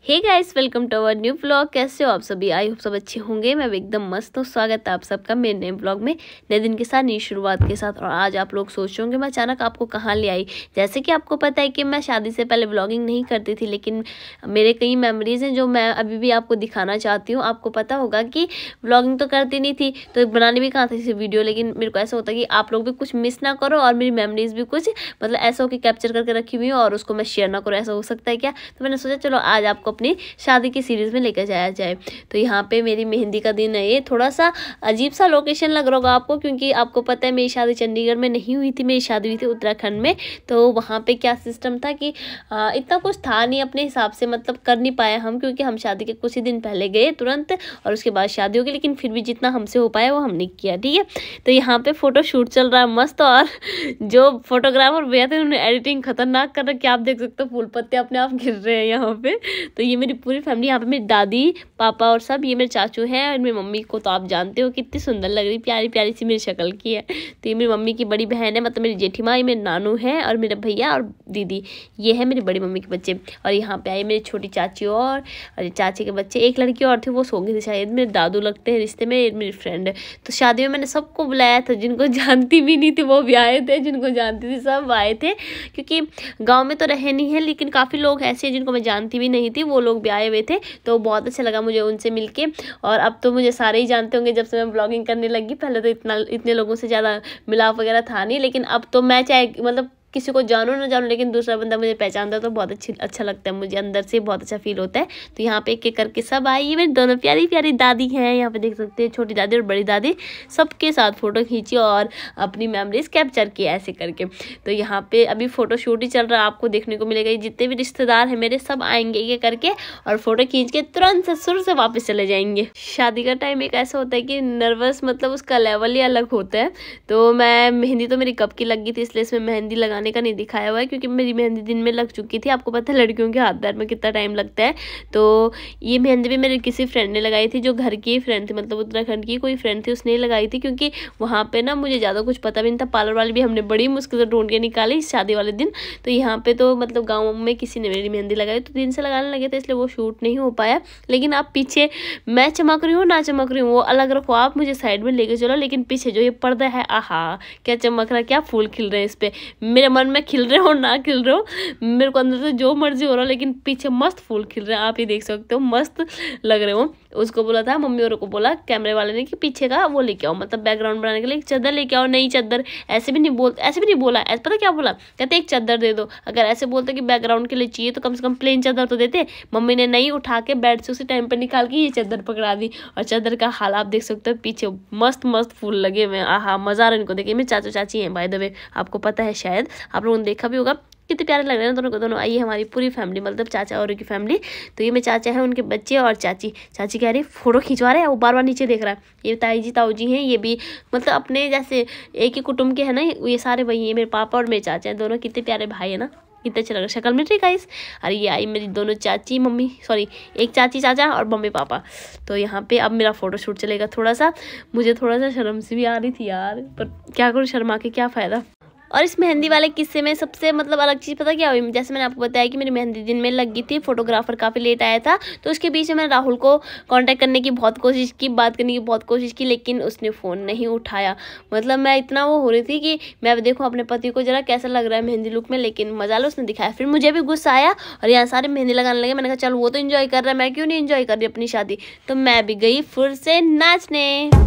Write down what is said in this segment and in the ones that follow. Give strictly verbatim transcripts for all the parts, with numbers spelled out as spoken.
Hey guys, welcome to our new vlog. कैसे हो आप सभी? आई होप सब अच्छे होंगे। मैं एकदम मस्त हूँ। स्वागत है आप सबका मेरे नए व्लॉग में, नए दिन के साथ, नई शुरुआत के साथ। और आज आप लोग सोच रहे होंगे मैं अचानक आपको कहाँ ले आई। जैसे कि आपको पता है कि मैं शादी से पहले व्लॉगिंग नहीं करती थी, लेकिन मेरे कई मेमोरीज हैं जो मैं अभी भी आपको दिखाना चाहती हूँ। आपको पता होगा कि व्लॉगिंग तो करती नहीं थी, तो बनाने भी कहाँ थी वीडियो, लेकिन मेरे को ऐसा होता है कि आप लोग भी कुछ मिस ना करो और मेरी मेमोरीज भी कुछ मतलब ऐसा हो कि कैप्चर करके रखी हुई हो और उसको मैं शेयर ना करूँ। ऐसा हो सकता है क्या? तो मैंने सोचा चलो आज आपको अपनी शादी की सीरीज में लेकर जाया जाए। तो यहाँ पे मेरी मेहंदी का दिन है। ये थोड़ा सा अजीब सा लोकेशन लग रहा होगा आपको, क्योंकि आपको पता है मेरी शादी चंडीगढ़ में नहीं हुई थी, मेरी शादी हुई थी उत्तराखंड में। तो वहाँ पे क्या सिस्टम था कि आ, इतना कुछ था नहीं अपने हिसाब से, मतलब कर नहीं पाया हम, क्योंकि हम शादी के कुछ ही दिन पहले गए तुरंत और उसके बाद शादी हो गई। लेकिन फिर भी जितना हमसे हो पाया वो हमने किया, ठीक है। तो यहाँ पे फोटो शूट चल रहा है मस्त, और जो फोटोग्राफर भैया थे उन्होंने एडिटिंग खतरनाक कर रखी है। आप देख सकते हो फूल पत्ते अपने आप गिर रहे हैं यहाँ पे। तो ये मेरी पूरी फैमिली, यहाँ पे मेरी दादी पापा और सब, ये मेरे चाचू हैं और मेरी मम्मी को तो आप जानते हो कितनी सुंदर लग रही, प्यारी प्यारी सी मेरी शक्ल की है। तो ये मेरी मम्मी की बड़ी बहन है, मतलब मेरी जेठी माँ, ये मेरे नानू है और मेरे भैया और दीदी, ये है मेरी बड़ी मम्मी के बच्चे। और यहाँ पे आई मेरी छोटी चाची और, और चाची के बच्चे, एक लड़की और थी वो सो गई थी शायद, मेरे दादू लगते हैं रिश्ते में, मेरी फ्रेंड है। तो शादी में मैंने सबको बुलाया था, जिनको जानती भी नहीं थी वो भी आए थे, जिनको जानती थी सब आए थे, क्योंकि गाँव में तो रहे नहीं है, लेकिन काफ़ी लोग ऐसे हैं जिनको मैं जानती भी नहीं थी, वो लोग भी आए हुए थे। तो बहुत अच्छा लगा मुझे उनसे मिलके। और अब तो मुझे सारे ही जानते होंगे जब से मैं ब्लॉगिंग करने लगी। पहले तो इतना इतने लोगों से ज़्यादा मिलाप वगैरह था नहीं, लेकिन अब तो मैं चाहे मतलब किसी को जानूँ ना जानूँ, लेकिन दूसरा बंदा मुझे पहचानता है तो बहुत अच्छी अच्छा लगता है, मुझे अंदर से बहुत अच्छा फील होता है। तो यहाँ पे एक एक करके सब आई। ये मेरी दोनों प्यारी प्यारी दादी हैं, यहाँ पे देख सकते हैं, छोटी दादी और बड़ी दादी, सबके साथ फ़ोटो खींची और अपनी मेमोरीज कैप्चर की ऐसे करके। तो यहाँ पे अभी फ़ोटो शूट ही चल रहा है, आपको देखने को मिलेगा। जितने भी रिश्तेदार हैं मेरे सब आएंगे ये करके और फोटो खींच के तुरंत ससुर से वापस चले जाएंगे। शादी का टाइम एक ऐसा होता है कि नर्वस मतलब उसका लेवल ही अलग होता है। तो मैं मेहंदी तो मेरी कब की लग गई थी, इसलिए इसमें मेहंदी लगाने का नहीं दिखाया हुआ है, क्योंकि मेरी मेहंदी दिन में लग चुकी थी। आपको पता है लड़कियों के हाथ पैर में कितना टाइम लगता है। तो ये मेहंदी भी मेरे किसी फ्रेंड ने लगाई थी, जो घर की फ्रेंड थी, मतलब उत्तराखंड की कोई फ्रेंड थी, उसने लगाई थी। क्योंकि वहाँ पे ना मुझे ज़्यादा कुछ पता भी नहीं था, पार्लर वाली भी हमने बड़ी मुश्किल से ढूंढ के निकाली इस शादी वाले दिन। तो यहाँ पे तो मतलब गाँव में किसी ने मेरी मेहंदी लगाई, तो दिन से लगाने लगे थे, इसलिए वो शूट नहीं हो पाया। लेकिन आप पीछे मैं चमक रही हूँ ना चमक रही हूँ वो अलग रखो, आप मुझे साइड में लेके चलो, लेकिन पीछे जो ये पर्दा है, आहा क्या चमक रहा है, क्या फूल खिल रहे हैं इस पे। मेरे मन में खिल रहे हो ना खिल रहे हो, मेरे को अंदर से जो मर्जी हो रहा हो, लेकिन पीछे मस्त फूल खिल रहे हैं, आप ये देख सकते हो, मस्त लग रहे हो। उसको बोला था, मम्मी और को बोला कैमरे वाले ने कि पीछे का वो लेके आओ, मतलब बैकग्राउंड बनाने के लिए एक चादर लेके आओ, नई चादर। ऐसे भी नहीं बोल ऐसे भी नहीं बोला, ऐसे पता क्या बोला, कहते एक चादर दे दो। अगर ऐसे बोलते कि बैकग्राउंड के लिए चाहिए तो कम से कम प्लेन चादर तो देते। मम्मी ने नहीं, उठा के बेड से उसी टाइम पर निकाल के ये चादर पकड़ा दी। और चादर का हाल आप देख सकते हो, पीछे मस्त मस्त फूल लगे हुए हैं, आहा मजा आ रहा है इनको देखिए। मेरे चाचू चाची हैं बाय द वे, आपको पता है शायद, आप लोगों ने देखा भी होगा, कितने प्यारे लग रहे हैं दोनों को दोनों। आई हमारी पूरी फैमिली, मतलब चाचा और की फैमिली। तो ये मेरे चाचा है, उनके बच्चे और चाची। चाची कह रही फोटो खिंचवा रहे हैं, वो बार बार नीचे देख रहा है। ये ताई जी ताऊ जी हैं, ये भी मतलब अपने जैसे एक ही कुटुंब के हैं ना, ये सारे वही हैं, मेरे पापा और मेरे चाचा हैं दोनों। कितने प्यारे भाई है ना, कितने अच्छे लग रहे हैं शक्ल में, ठीक है। अरे ये आई मेरी दोनों चाची मम्मी, सॉरी एक चाची चाचा और मम्मी पापा। तो यहाँ पे अब मेरा फोटो शूट चलेगा। थोड़ा सा मुझे थोड़ा सा शर्म सी भी आ रही थी यार, पर क्या करूँ, शर्मा के क्या फ़ायदा। और इस मेहंदी वाले किस्से में सबसे मतलब अलग चीज़ पता क्या हुई, जैसे मैंने आपको बताया कि मेरी मेहंदी दिन में लग गई थी, फोटोग्राफर काफ़ी लेट आया था। तो उसके बीच में मैंने राहुल को कांटेक्ट करने की बहुत कोशिश की, बात करने की बहुत कोशिश की, लेकिन उसने फ़ोन नहीं उठाया। मतलब मैं इतना वो हो रही थी कि मैं अब देखूँ अपने पति को जरा कैसा लग रहा है मेहंदी लुक में, लेकिन मजा लो उसने दिखाया। फिर मुझे भी गुस्सा आया और यहाँ सारे मेहंदी लगाने लगे। मैंने कहा चल वो तो इन्जॉय कर रहा है, मैं क्यों नहीं इन्जॉय कर रही अपनी शादी। तो मैं भी गई फिर से नाचने।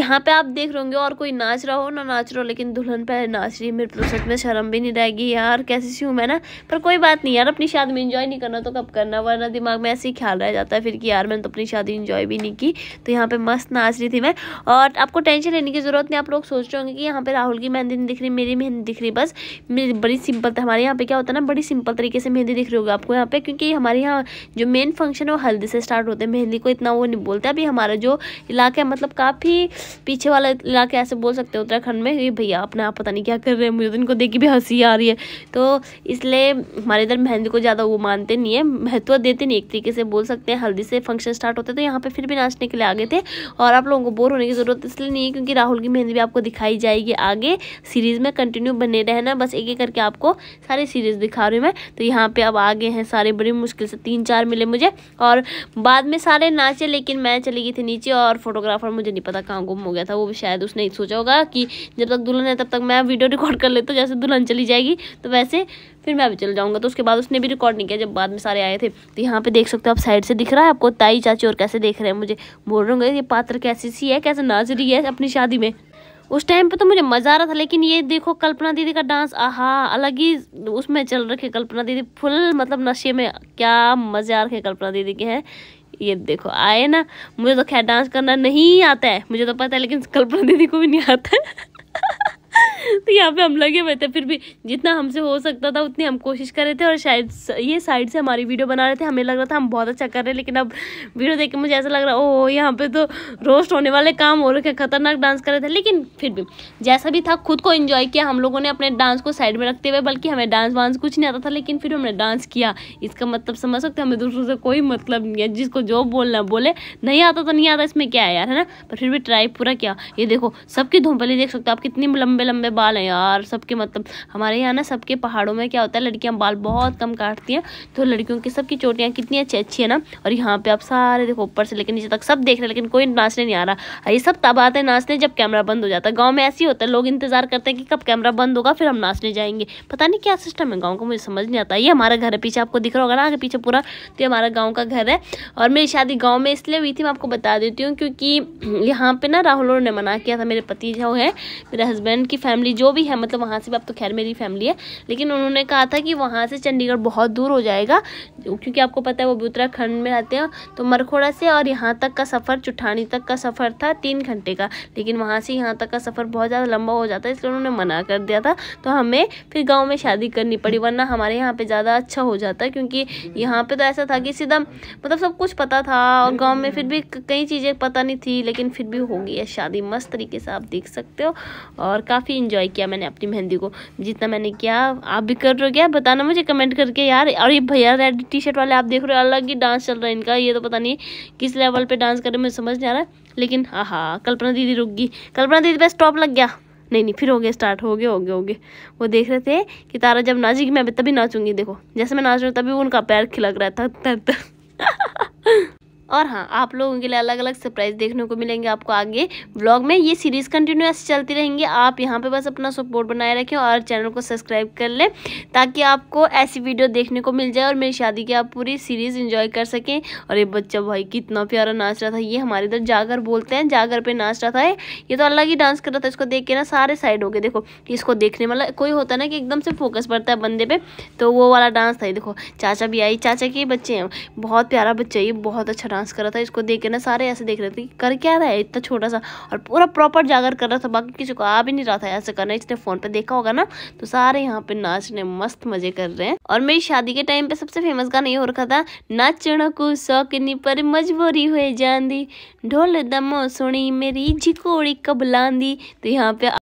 यहाँ पे आप देख रहे होंगे और कोई नाच रहा हो ना नाच रहा हो, लेकिन दुल्हन पे नाच रही है। मेरे तो सच में शर्म भी नहीं रहेगी यार, कैसी सी हूँ मैं ना। पर कोई बात नहीं यार, अपनी शादी में एंजॉय नहीं करना तो कब करना, वरना दिमाग में ऐसे ही ख्याल रह जाता है फिर कि यार मैंने तो अपनी शादी एंजॉय भी नहीं की। तो यहाँ पे मस्त नाच रही थी मैं, और आपको टेंशन लेने की जरूरत नहीं। आप लोग सोच रहे होंगे कि यहाँ पे राहुल की मेहंदी नहीं दिख रही, मेरी मेहंदी दिख रही, बस मेरी बड़ी सिंपल। हमारे यहाँ पे क्या होता है ना, बड़ी सिंपल तरीके से मेहंदी दिख रही होगी आपको यहाँ पे, क्योंकि हमारे यहाँ जो मेन फंक्शन है वो हल्दी से स्टार्ट होते हैं। मेहंदी को इतना वो नहीं बोलते। अभी हमारा जो इलाका है, मतलब काफ़ी पीछे वाला इलाका ऐसे बोल सकते हैं उत्तराखंड में। ये भैया अपने आप पता नहीं क्या कर रहे हैं, मुझे तो इनको देख के भी हंसी आ रही है। तो इसलिए हमारे इधर मेहंदी को ज़्यादा वो मानते नहीं है, महत्व देते नहीं, एक तरीके से बोल सकते हैं। हल्दी से फंक्शन स्टार्ट होते हैं, तो यहाँ पे फिर भी नाचने के लिए आगे थे। और आप लोगों को बोर होने की ज़रूरत इसलिए नहीं है, क्योंकि राहुल की मेहंदी भी आपको दिखाई जाएगी आगे सीरीज़ में। कंटिन्यू बने रहना, बस एक एक करके आपको सारी सीरीज़ दिखा रही हूँ मैं। तो यहाँ पे अब आगे हैं सारे, बड़ी मुश्किल से तीन चार मिले मुझे, और बाद में सारे नाचे, लेकिन मैं चली गई थी नीचे। और फोटोग्राफर मुझे नहीं पता कहाँ गुम हो गया था, वो भी शायद उसने ही सोचा होगा कि जब तक दुल्हन है तब तक मैं वीडियो रिकॉर्ड कर लेता हूँ, जैसे दुल्हन चली जाएगी तो वैसे फिर मैं भी चल जाऊँगा। तो उसके बाद उसने भी रिकॉर्ड नहीं किया जब बाद में सारे आए थे। तो यहाँ पे देख सकते हो आप, साइड से दिख रहा है आपको ताई चाची और कैसे देख रहे हैं मुझे। बोल रहे होंगे ये पात्र कैसी सी है, कैसे नाच रही है अपनी शादी में। उस टाइम पे तो मुझे मज़ा आ रहा था, लेकिन ये देखो कल्पना दीदी का डांस, आहा अलग ही उसमें चल रखे। कल्पना दीदी फुल मतलब नशे में, क्या मज़े आ रखे कल्पना दीदी के हैं। ये देखो आए ना, मुझे तो खैर डांस करना नहीं आता है, मुझे तो पता है, लेकिन कल्पना दीदी को भी नहीं आता है। तो यहाँ पे हम लगे हुए थे, फिर भी जितना हमसे हो सकता था उतनी हम कोशिश कर रहे थे। और शायद ये साइड से हमारी वीडियो बना रहे थे, हमें लग रहा था हम बहुत अच्छा कर रहे हैं, लेकिन अब वीडियो देख के मुझे ऐसा लग रहा है ओह यहाँ पे तो रोस्ट होने वाले काम हो रखे, खतरनाक डांस कर रहे थे। लेकिन फिर भी जैसा भी था खुद को एंजॉय किया हम लोगों ने अपने डांस को साइड में रखते हुए। बल्कि हमें डांस वांस कुछ नहीं आता था, लेकिन फिर हमने डांस किया। इसका मतलब समझ सकते हैं, हमें दूसरों से कोई मतलब नहीं है, जिसको जो बोलना बोले, नहीं आता तो नहीं आता, इसमें क्या है यार, है ना। पर फिर भी ट्राई पूरा किया। ये देखो सबकी धूमपली देख सकते हो आप, कितनी लंबे लंबे बाल हैं यार सबके। मतलब हमारे यहाँ ना सबके पहाड़ों में क्या होता है, लड़कियां बाल बहुत कम काटती हैं, तो लड़कियों की सबकी चोटियां कितनी अच्छी अच्छी है ना। और यहाँ पे आप सारे देखो ऊपर से लेकर नीचे तक सब देख रहे हैं, लेकिन कोई नाचने नहीं आ रहा। ये सब तब आते हैं नाचने जब कैमरा बंद हो जाता है। गाँव में ऐसे ही होता है, लोग इंतजार करते हैं कि कब कैमरा बंद होगा फिर हम नाचने जाएंगे। पता नहीं क्या सिस्टम है गाँव का, मुझे समझ नहीं आता। ये हमारा घर है, पीछे आपको दिख रहा होगा ना आगे पीछे पूरा, तो हमारा गाँव का घर है। और मेरी शादी गाँव में इसलिए हुई थी, मैं आपको बता देती हूँ, क्योंकि यहाँ पे ना राहुल ने मना किया था। मेरे पति जो है, मेरे हस्बैंड की फैमिली जो भी है, मतलब वहाँ से अब तो खैर मेरी फैमिली है, लेकिन उन्होंने कहा था कि वहाँ से चंडीगढ़ बहुत दूर हो जाएगा, क्योंकि आपको पता है वो भी उत्तराखंड में रहते हैं। तो मरखोड़ा से और यहाँ तक का सफ़र, चुठानी तक का सफ़र था तीन घंटे का, लेकिन वहाँ से यहाँ तक का सफ़र बहुत ज़्यादा लंबा हो जाता है, इसलिए उन्होंने मना कर दिया था। तो हमें फिर गाँव में शादी करनी पड़ी, वरना हमारे यहाँ पर ज़्यादा अच्छा हो जाता है। क्योंकि यहाँ पर तो ऐसा था कि सीधा मतलब सब कुछ पता था, और गाँव में फिर भी कई चीज़ें पता नहीं थी, लेकिन फिर भी हो गई है शादी मस्त तरीके से, आप देख सकते हो। और काफ़ी इंजॉय किया मैंने अपनी मेहंदी को, जितना मैंने किया। आप भी कर रहे हो क्या, बताना मुझे कमेंट करके यार। और ये भैया रेड टी शर्ट वाले आप देख रहे हो, अलग ही डांस चल रहा है इनका। ये तो पता नहीं किस लेवल पे डांस कर रहे हैं, मुझे समझ नहीं आ रहा है। लेकिन हाँ हाँ कल्पना दीदी रुक गई, कल्पना दीदी पे स्टॉप लग गया। नहीं नहीं फिर हो गया स्टार्ट, हो गए हो गए हो गए। वो देख रहे थे कि तारा जब नाचेगी मैं तभी नाचूंगी। देखो जैसे मैं नाच रही हूँ तभी उनका पैर खिलक रहा था तर तर। और हाँ, आप लोगों के लिए अलग अलग सरप्राइज देखने को मिलेंगे आपको आगे व्लॉग में। ये सीरीज कंटिन्यूअस चलती रहेंगी। आप यहाँ पे बस अपना सपोर्ट बनाए रखें और चैनल को सब्सक्राइब कर लें, ताकि आपको ऐसी वीडियो देखने को मिल जाए और मेरी शादी की आप पूरी सीरीज एंजॉय कर सकें। और ये बच्चा भाई कितना प्यारा नाच रहा था, ये हमारे इधर जागर बोलते हैं, जागर पे नाच रहा था। ये तो अलग ही डांस कर रहा था। इसको देख के ना सारे साइड हो गए। देखो इसको देखने वाला कोई होता है ना कि एकदम से फोकस पड़ता है बंदे पे, तो वो वाला डांस था। ये देखो चाचा भी आई, चाचा के बच्चे हैं, बहुत प्यारा बच्चा, ये बहुत अच्छा डांस कर रहा था। इसको देख के ना सारे ऐसे देख रहे थे कर क्या रहा है इतना छोटा सा, और पूरा प्रॉपर जागर कर रहा था। बाकी किसी को आ भी नहीं रहा था ऐसे करना। इसने फोन पे देखा होगा ना, तो सारे यहाँ पे नाचने मस्त मजे कर रहे हैं। और मेरी शादी के टाइम पे सबसे फेमस गाना ये हो रखा था, नाचण को शौकनी पर मजबूरी हुए जांदी, ढोल दमो सुनी मेरी झिकोड़ी कब लांदी। तो यहाँ पे